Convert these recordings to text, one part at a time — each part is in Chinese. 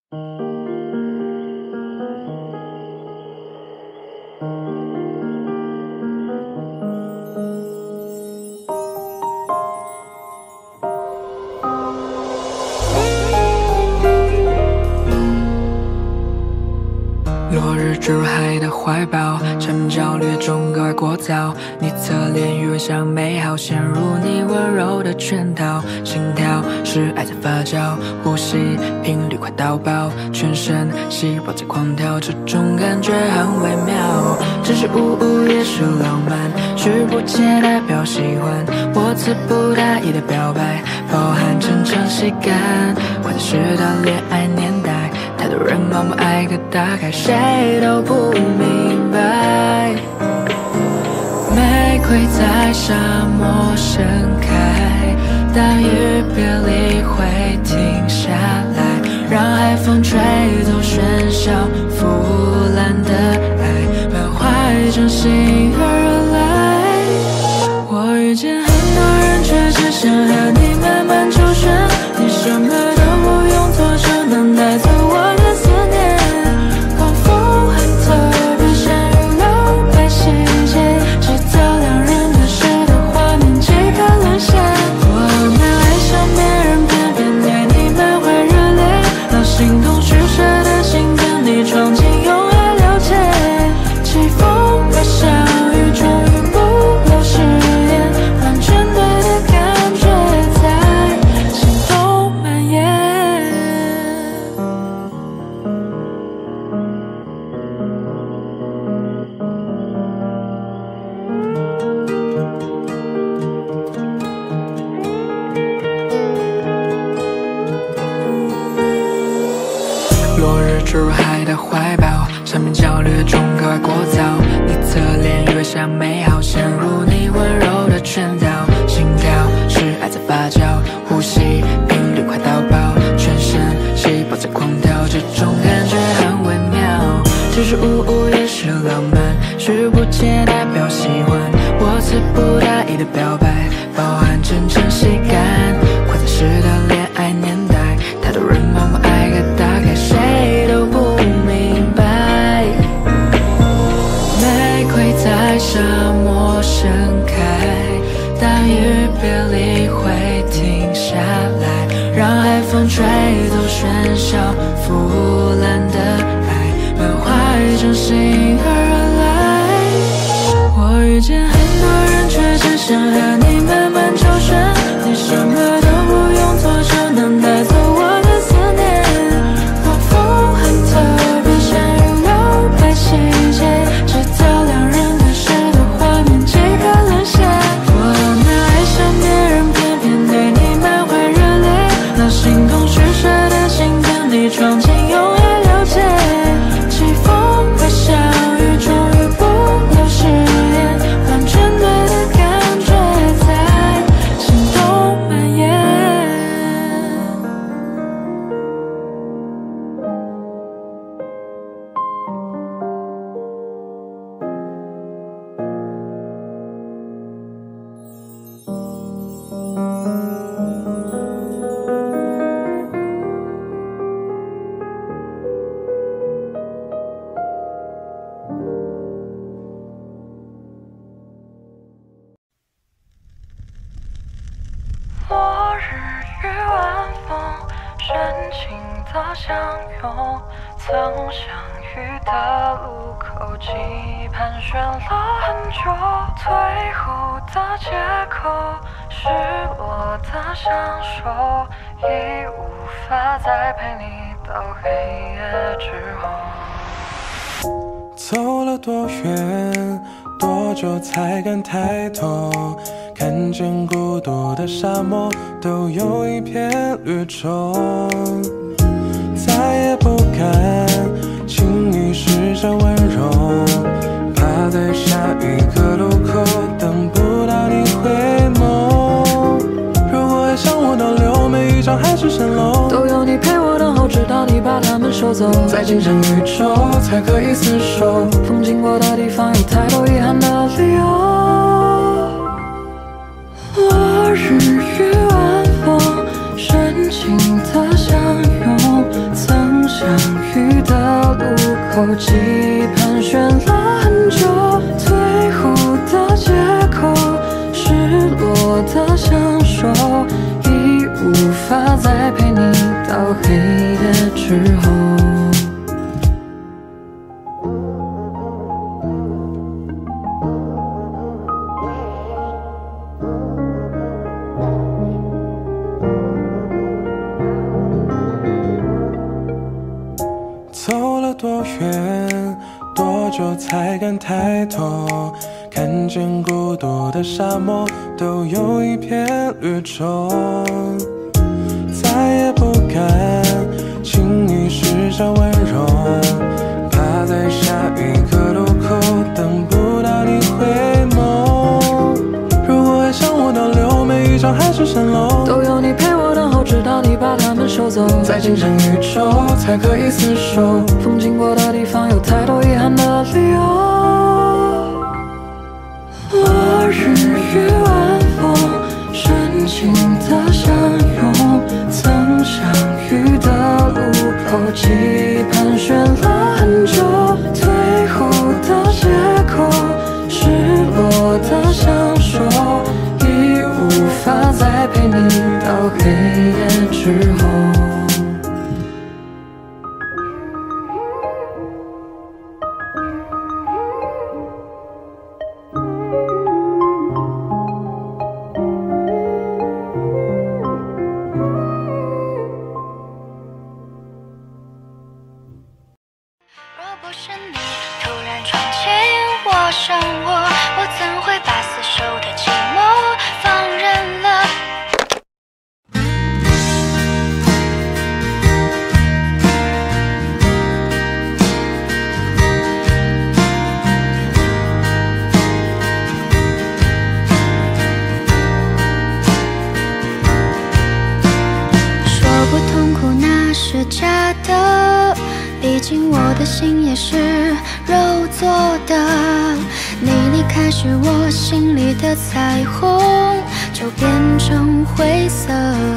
落日坠入海的怀抱，缠绵焦虑中格外聒噪。你侧脸余温像美好，陷入你温柔的圈套。心跳是爱在发酵，呼吸频率快到爆，全身细胞在狂跳，这种感觉很微妙。只是也是浪漫，拒不接代表喜欢，我词不达意的表白，包含真诚喜感。快的是的恋爱年代，太多人盲目爱个大概，谁都不明白。玫瑰在沙漠盛开，大雨别离会停下来，让海风吹走喧嚣腐烂的爱，满怀真心而来。我遇见很多人，却只想和你慢慢周旋，你什么都不用做，就能带走我的思念。狂风很特别，像雨漏白细节，制造两人对视的画面即刻沦陷。我没爱上别人，偏偏对你满怀热烈，让心动虚设的心跟你闯进永远了解。起风和小雨，终于不留誓言，完全对的感觉在心头蔓延。落日坠入海的怀抱，缠绵焦虑中格外聒噪。你侧脸越像美好，陷入你温柔的圈套。心跳是爱在发酵，呼吸频率快到爆，全身细胞在狂跳，这种感觉很微妙。只是也是浪漫，拒不接代表喜欢，我词不达意的表白，包含真诚喜感。快餐式的恋爱年代，太多人盲目爱个大概，谁都不明白。玫瑰在沙漠盛开，大雨别离会停下来，让海风吹走喧嚣腐烂的爱，满怀真心而来。我遇见很多人，却只想和你慢慢周旋，你什么都不用做，就能带走我的思念。狂风很特别，像雨漏白细节，制造两人对视的画面即刻沦陷。我没爱上别人，偏偏对你满怀热烈，让心动虚设的心跟你闯进永远了解。起风和小雨，终于不留誓言，完全对的感觉在心头蔓延。落日与晚风，深情的相拥，曾相遇的路口，期盼选了很久，退后的借口，失落的相守，已无法再陪你到黑夜之后。 走了多远，多久才敢抬头？看见孤独的沙漠，都有一片绿洲。再也不敢轻易施展温柔，怕在下一个路口等不到你回眸。如果爱向我倒流，每一张海市蜃楼都有你陪我等候，直到你把它们收走， 再竞争宇宙才可以厮守。 风经过的地方有太多遗憾的理由。落日与晚风，深情的相拥，曾相口，期盼选了很久，最后的借口，失落的享受，已无法再陪你到黑夜之后。 走了多远，多久才敢抬头？看见孤独的沙漠，都有一片绿洲。再也不敢轻易施展温柔，怕在下一个路口等不到你回眸。如果爱像我倒流，每一场海市蜃楼都有你陪我等候，直到你把它们收走。 再竞争宇宙，才可以厮守。 风经过的地方，有太多遗憾的理由。落日与晚风，深情的相拥，曾相遇的路口，期盼选了很久，最后的借口，失落的享受，已无法再陪你到黑夜之后。 若不是你突然闯进我生活，我怎会把厮守的寂寞放任了？说不痛苦那是假的，毕竟我的心也是肉做的。你离开时，我心里的彩虹就变成灰色。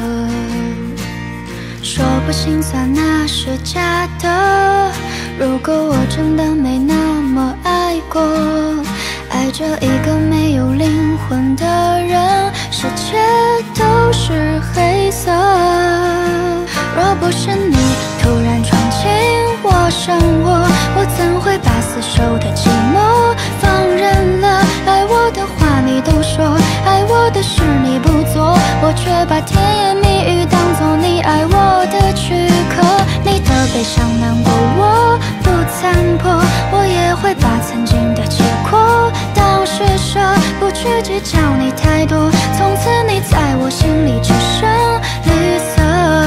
说不心酸那是假的，如果我真的没那么爱过，爱着一个没有灵魂的人，世界都是黑色。若不是你突然闯进我生活，我怎会把厮守的寂寞放任了？爱我的话你都说，爱我的事你不做，我却把甜言蜜语当作你爱我的躯壳。你的悲伤难过我不残破，我也会把曾经的结果当施舍，不去计较你太多，从此你在我心里只剩绿色。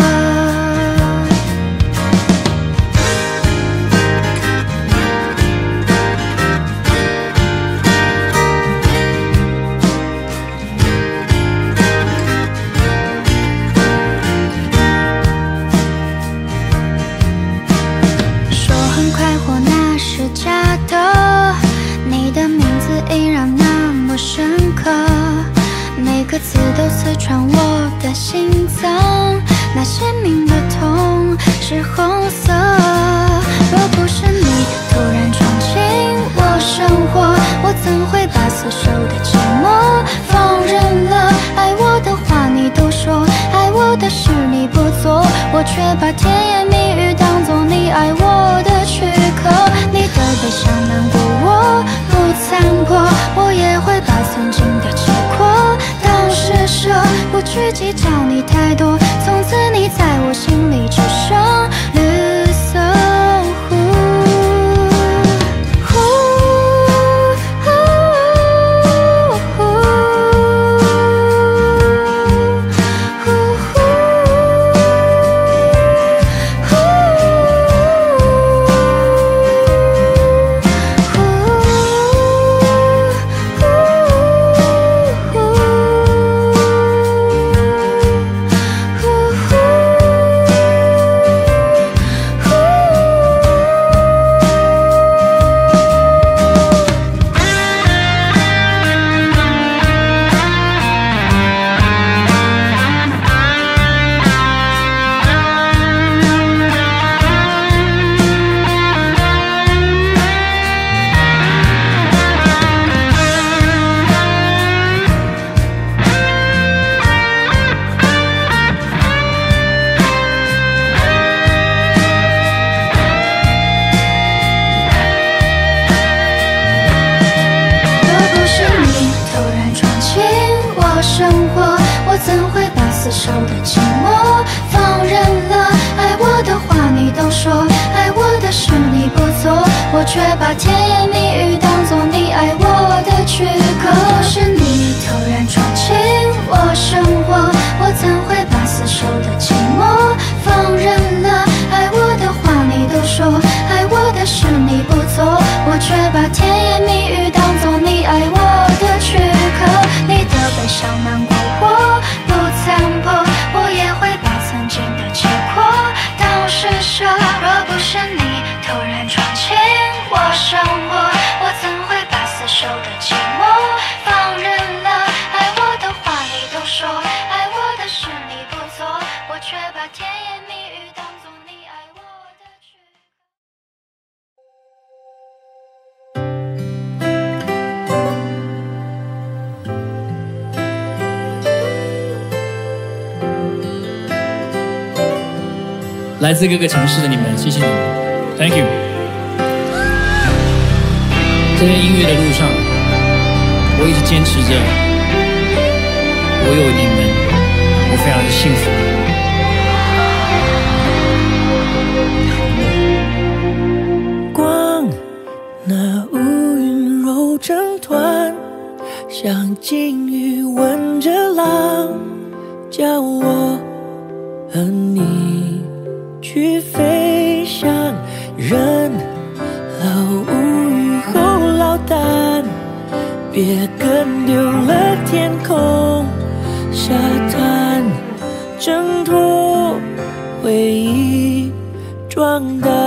每个字都刺穿我的心脏，那鲜明的痛是红色。若不是你突然闯进我生活，我怎会把厮守的寂寞放任了？爱我的话你都说，爱我的事你不做，我却把甜言蜜语当作你爱我的躯壳。你的悲伤难过我不残破，我也会把曾经的结果当施舍，不去计较你太多，从此你在我心里只剩绿色。 却把甜言蜜语当作你爱我的躯壳。是你突然闯进我生活，我怎会把死守的寂寞放任了？爱我的话你都说，爱我的事你不做，我却把甜言蜜语当作你爱我的躯壳。你的悲伤难过我不参破，我也会把曾经的结果当施舍。若不是你突然闯进我生活，我怎会把死守的寂寞放任了？爱我的话你都说，爱我的事你不做，我却把甜言蜜语当作你爱我的躯壳。来自各个城市的你们，谢谢你们 ，Thank you。在音乐的路上，我一直坚持着，我有你们，我非常的幸福。 光，那乌云揉成团，像鲸鱼吻着浪，叫我和你去飞翔。人老无语后落单，别跟丢了天空沙滩，挣脱回忆装单。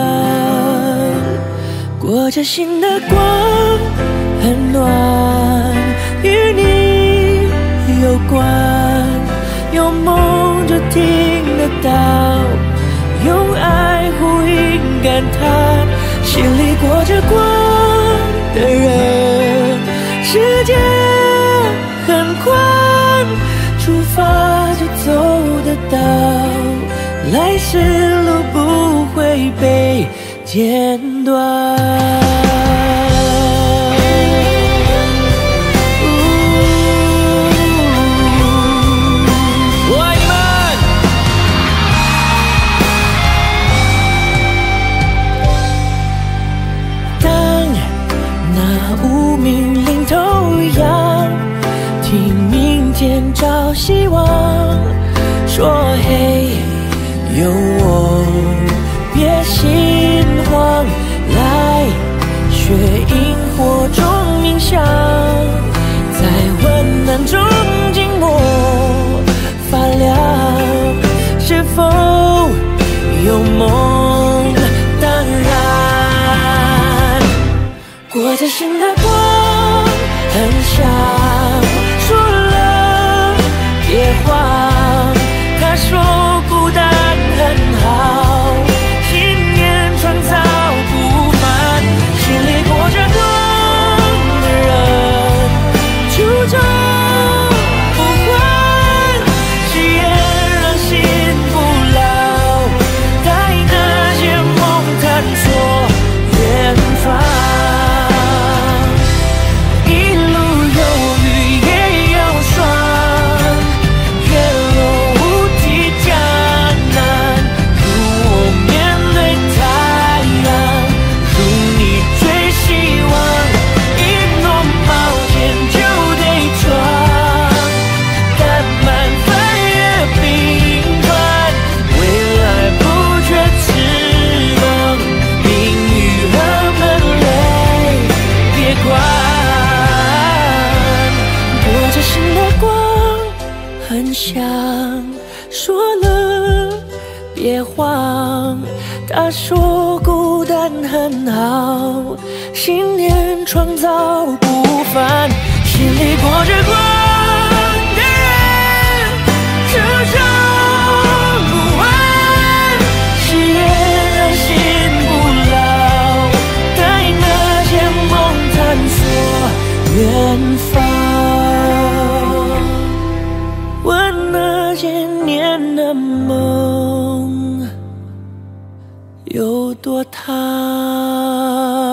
裹着心的光很暖，与你有关，有梦就听得到，用爱呼应感叹，心里裹着光的人，世界很宽，出发就走得到，来时路不会被剪断。找希望，说嘿，有我，别心慌，来学萤火中冥想，在温暖中静默发亮，是否有梦？当然，裹着心的光很香。别慌，他说孤单很好，信念创造不凡，心里裹着光的人，初衷不换，誓言让心不老，带那些梦探索远方。他说孤单很好，信念创造不凡，心里裹着光的人，初衷不换，誓言让心不老，带那些梦探索远方，问那些年的梦有多烫。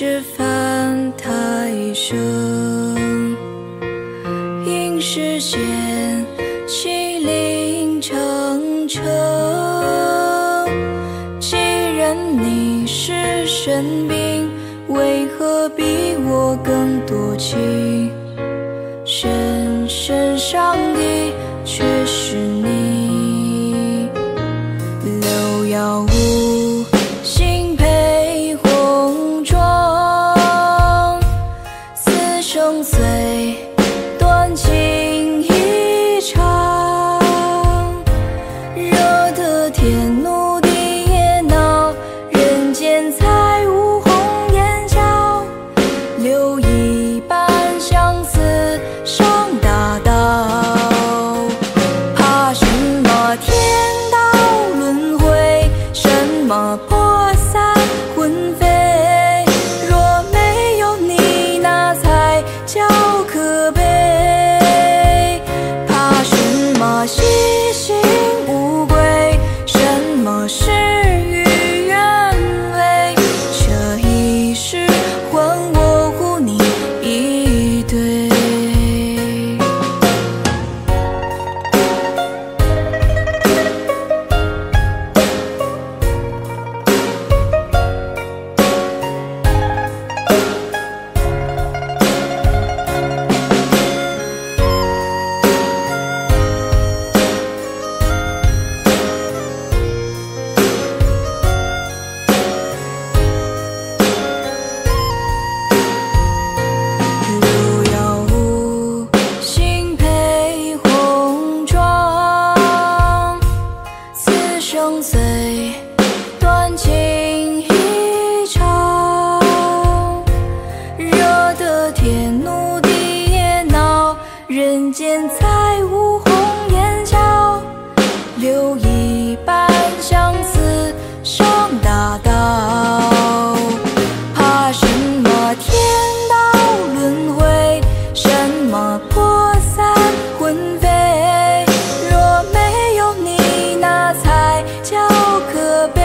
是犯太生，应实现其灵成城。既然你是神兵，为何比我更多情？深深伤的却是你，留药无心配红妆，似生碎断情一场，惹得天怒地也恼，人间才无红颜娇，留一半相思上大道。怕什么天道轮回，什么破散魂飞，若没有你那才叫可悲。怕什么细心无归，什么事与愿违，这一世还我护你一对。留药无心配红妆，似生碎断情一场，惹得天怒地也恼，人间才无红颜娇，留一半相思上大道。怕什么天道轮回，什么破散魂飞，若没有你那才叫可悲。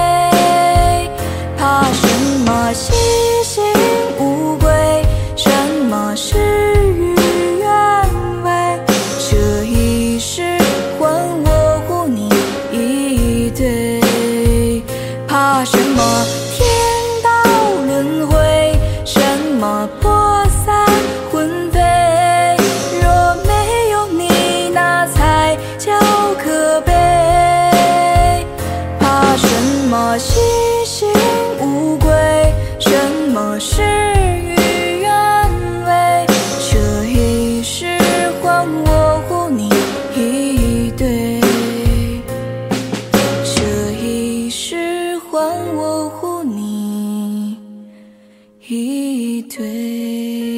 怕什么细心无归，什么事与愿违，这一世还我护你一对。怕什么天道轮回，什么破散魂飞，若没有你那才叫可悲。怕什么细心无归，什么事与愿违，这一世还我护你一对。这一世还我护你一对。